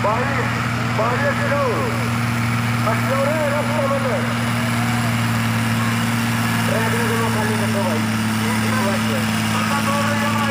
बाहर से अच्छोरे रास्ता बंद ट्रैक में खाली कर दो भाई।